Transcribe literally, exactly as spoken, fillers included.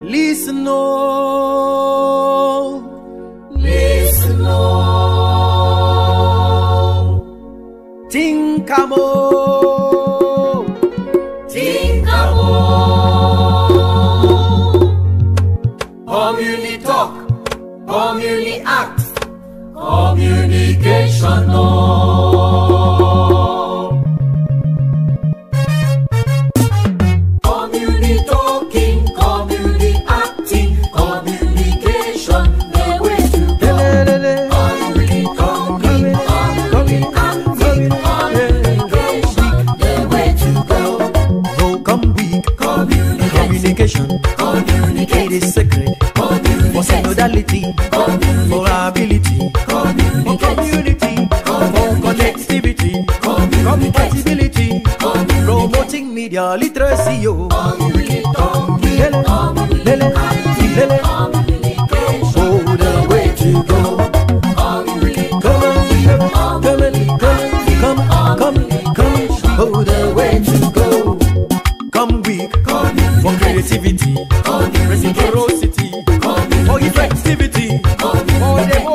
Listen, oh, listen, oh, think more, think more. Community talk, community act, communication, no. Community talking, community acting, communication, the way to go. Community talking, community acting, communication, the way to go. Oh, come weak, communication, communicate is sacred. For synodality, for ability, for community, for connectivity, compatibility, promoting media literacy. Yo, communication, oh, the way to go. Come on, come on, come on, come, come, oh, the way to go. Come weak, for creativity, reciprocity, for effectivity, for the